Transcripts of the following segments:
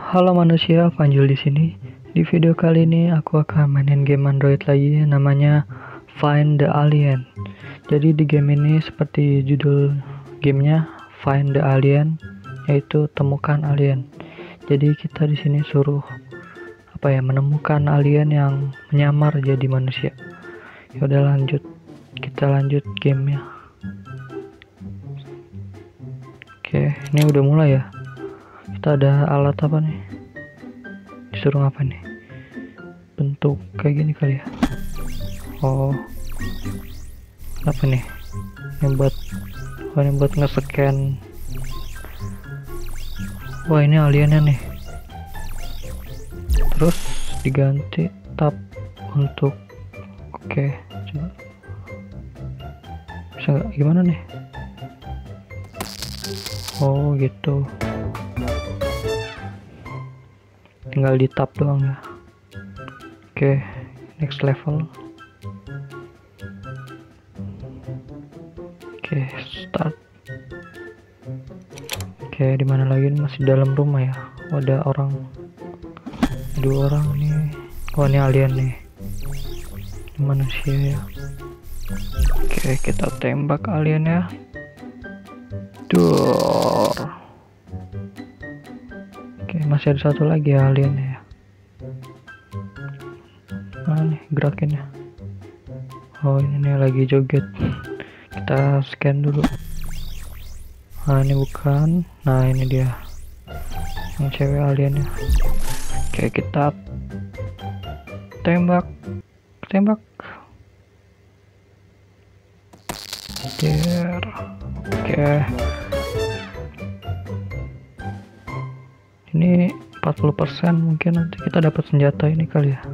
Halo manusia, Panjul di sini. Di video kali ini aku akan mainin game Android lagi, namanya Find the Alien. Jadi di game ini seperti judul gamenya Find the Alien, yaitu temukan alien. Jadi kita di sini suruh menemukan alien yang menyamar jadi manusia. Yaudah lanjut, kita lanjut gamenya. Oke, ini udah mulai ya. Kita ada alat apa nih? Disuruh apa nih? Bentuk kayak gini kali ya. Oh, apa nih? Ini buat nge-scan. Wah, ini aliennya nih. Terus diganti tab untuk oke, coba. Bisa nggak? Gimana nih? Oh gitu, tinggal di tab doang ya. Oke, next level. Oke, start. Oke, dimana lagi? Masih dalam rumah ya. Oh, ada orang, 2 orang nih. Oh, ini alien nih, ini manusia ya. Oke, kita tembak alien ya. Dor. Oke, masih ada satu lagi ya aliennya ya. Mana nih gerakinnya? Oh, ini nih lagi joget. Kita scan dulu. Nah, ini bukan. Nah, ini dia yang cewek aliennya. Oke, kita tembak. Der. Oke, ini 40%, mungkin nanti kita dapat senjata ini kali ya.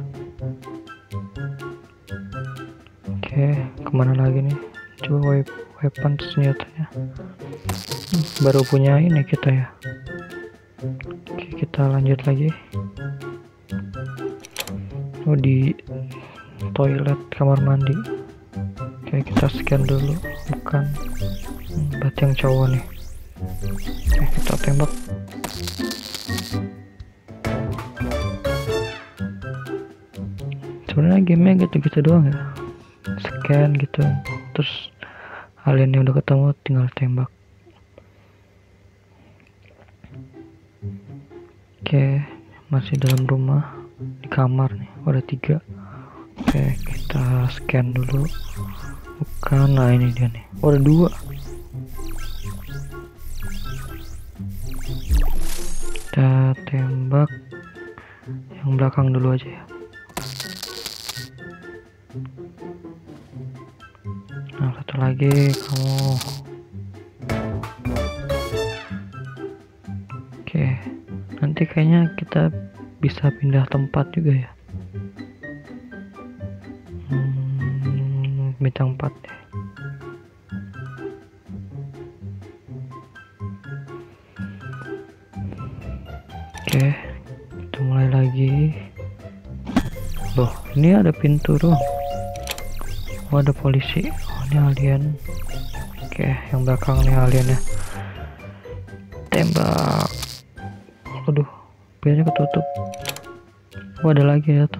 Oke, kemana lagi nih? Coba weapon senjatanya. Baru punya ini kita ya. Oke, kita lanjut lagi. Oh, di toilet kamar mandi. Oke, kita scan dulu. Bukan, berarti yang cowok nih. Oke, kita tembak. Sebenarnya gamenya gitu-gitu doang ya, scan gitu, terus alien yang udah ketemu tinggal tembak. Oke, masih dalam rumah, di kamar nih. Ada 3. Oke, kita scan dulu. Bukan, nah ini dia nih. Ada 2. Kita tembak yang belakang dulu aja ya. Nah, satu lagi kamu. Oke, nanti kayaknya kita bisa pindah tempat juga ya. Bintang 4 ya. Oke, kita mulai lagi. Loh, ini ada pintu doang. Oh, ada polisi. Oh, ini alien. Oke, yang belakang nih aliennya. Tembak. Aduh, pintunya ketutup. Oh, ada lagi datang.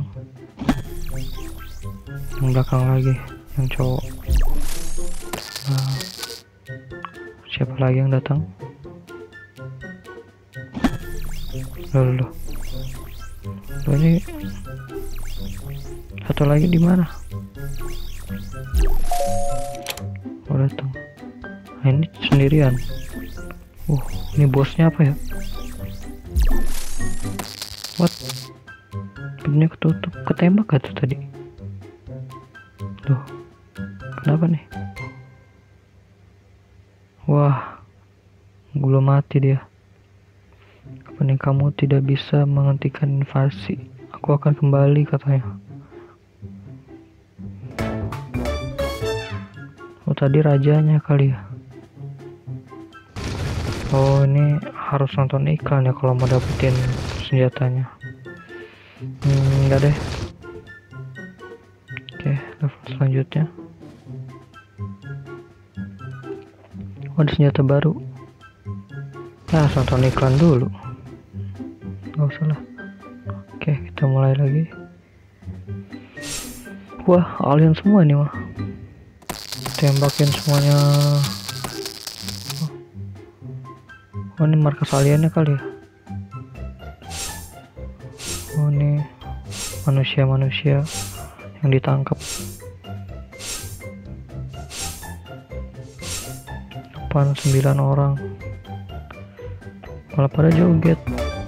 Yang belakang lagi, yang cowok. Nah, siapa lagi yang datang? Loh, ini satu lagi di mana? Oh, datang. Nah, ini sendirian. Ini bosnya apa ya? What? Pintunya ketutup. Ketembak gak tuh tadi? Loh, kenapa nih? Wah, belum mati dia. Kepada kamu tidak bisa menghentikan invasi, aku akan kembali, katanya. Oh, tadi rajanya kali ya. Oh, ini harus nonton iklan ya kalau mau dapetin senjatanya. Enggak deh. Oke, level selanjutnya. Oh, ada senjata baru. Nah, nonton iklan dulu. nggak usah lah. Oke, kita mulai lagi. Wah, alien semua ini mah. Tembakin semuanya. Oh, ini markas aliennya kali ya. Oh, ini manusia-manusia yang ditangkap. 9 orang. Malah pada joget.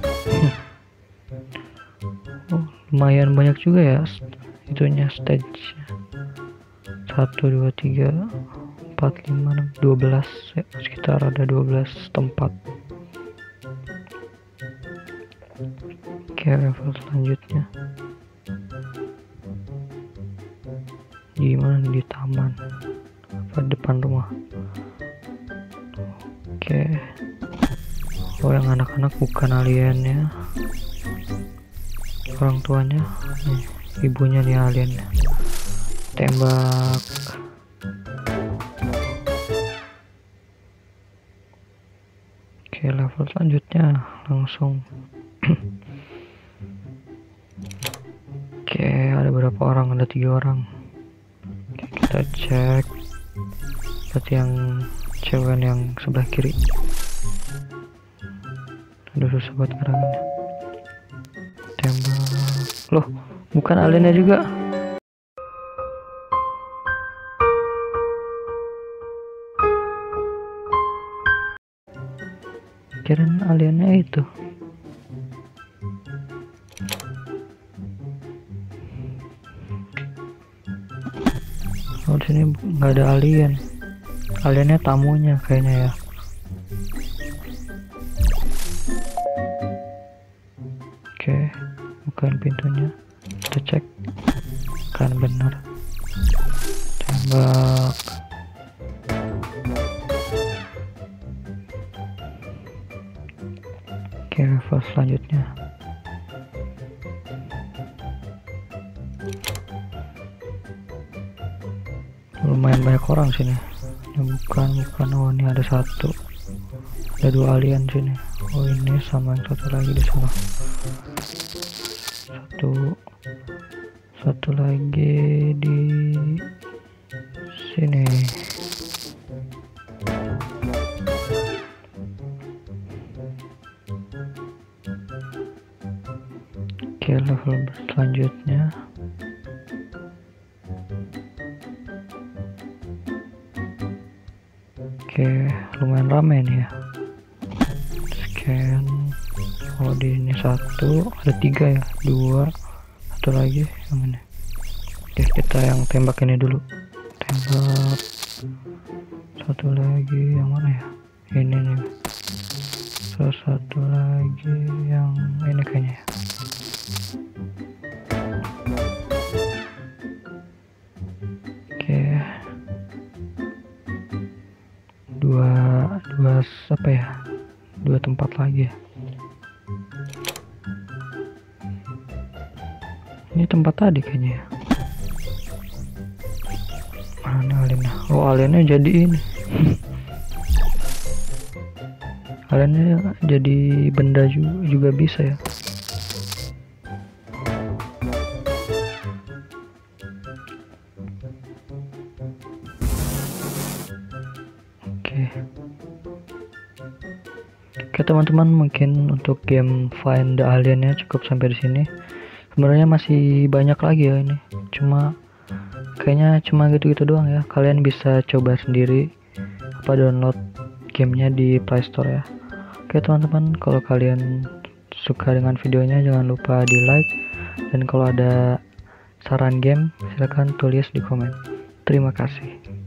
Oh, lumayan banyak juga ya itunya stage. 1 2 3 4 5 6 12 ya, sekitar ada 12 tempat. Oke, level selanjutnya gimana di taman apa depan rumah. Oke, oh yang anak-anak bukan aliennya, orang tuanya nih, ibunya nih aliennya. Tembak. Oke, level selanjutnya langsung. Oke, ada berapa orang? Ada 3 orang. Oke, kita cek. Berarti yang cewek yang sebelah kiri. Aduh, susah buat gerakannya. Tembak. Loh, bukan aliennya juga. Kirain aliennya itu. Oh, di sini nggak ada alien. Aliennya tamunya kayaknya ya. Oke, bukain pintunya. Kita cek. Kan benar. Tembak. Oke, level selanjutnya. Lumayan banyak orang sini. Ini bukan. Oh, ini ada 1. Ada 2 alien sini. Oh, ini sama yang 1 lagi di sana. Satu lagi di sini. Oke, level selanjutnya. Oke, lumayan ramai nih ya. Scan. Oh, di ini 1, ada 3 ya, 2, 1 lagi yang ini. Oke, kita yang tembak ini dulu. Tembak. 1 lagi yang mana ya? Ini nih. Terus 1 lagi yang ini kayaknya ya. Oke. Dua apa ya? 2 tempat lagi ya. Ini tempat tadi kayaknya ya. Mana aliennya? Oh, aliennya jadi ini. Aliennya jadi benda juga bisa ya. Oke teman-teman, mungkin untuk game Find the Alien-nya cukup sampai di sini. Sebenarnya masih banyak lagi ya ini. Kayaknya cuma gitu-gitu doang ya. Kalian bisa coba sendiri apa download gamenya di Play Store ya. Oke teman-teman, kalau kalian suka dengan videonya jangan lupa di like, dan kalau ada saran game silahkan tulis di komen. Terima kasih.